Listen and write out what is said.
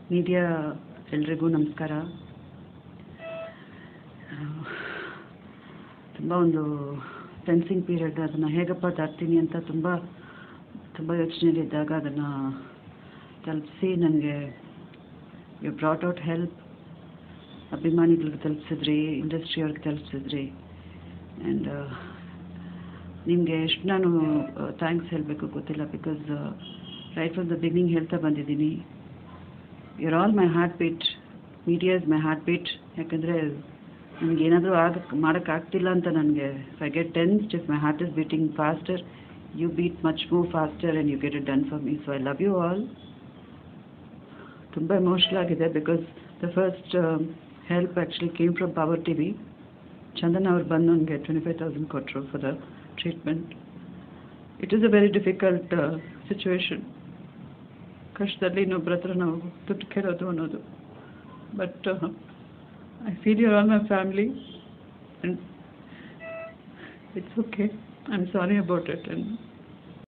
Media ಎಲ್ರಿಗೂ ನಮಸ್ಕಾರ. ತುಂಬ ಒಂದು ಟೆನ್ಸಿಂಗ್ ಪೀರಿಯಡ್, ಅದನ್ನು ಹೇಗಪ್ಪ ದಾಟ್ತೀನಿ ಅಂತ ತುಂಬ ಯೋಚನೆಯಲ್ಲಿದ್ದಾಗ ಅದನ್ನು ತಲುಪಿಸಿ ನನಗೆ ಯು ಬ್ರಾಟ್ ಔಟ್ ಹೆಲ್ಪ್. ಅಭಿಮಾನಿಗಳಿಗೆ ತಲುಪಿಸಿದ್ರಿ, ಇಂಡಸ್ಟ್ರಿಯವ್ರಿಗೆ ತಲುಪಿಸಿದ್ರಿ. ಆ್ಯಂಡ್ ನಿಮಗೆ ಎಷ್ಟು ನಾನು ಥ್ಯಾಂಕ್ಸ್ ಹೇಳಬೇಕು ಗೊತ್ತಿಲ್ಲ. Because right from the beginning ಹೇಳ್ತಾ ಬಂದಿದ್ದೀನಿ, you're all my heart beat. Media is my heart beat. ಯಾಕಂದರೆ ನನಗೆ ಏನಾದರೂ ಮಾಡೋಕ್ಕಾಗ್ತಿಲ್ಲ ಅಂತ ನನಗೆ I get tensed. If my heart is beating faster, you beat much more faster and you get it done for me. So I love you all. ತುಂಬ emotional ಆಗಿದೆ because the first help actually came from Power TV. Chandan ಅವ್ರು ಬಂದು ನನಗೆ 25,000 ಕೊಟ್ಟರು for the treatment. It is a very difficult situation. ಕಷ್ಟದಲ್ಲಿ ಇನ್ನೊಬ್ಬರ ಹತ್ರ ನಾವು ದುಡ್ಡು ಕೇಳೋದು ಅನ್ನೋದು. But I feel you all my family and it's okay. I am sorry about it. And